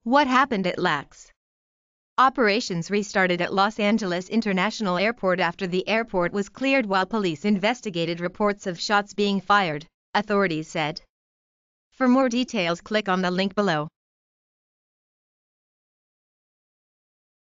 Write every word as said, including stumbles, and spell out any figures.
What happened at L A X? Operations restarted at Los Angeles International Airport after the airport was cleared while police investigated reports of shots being fired, authorities said. For more details, click on the link below.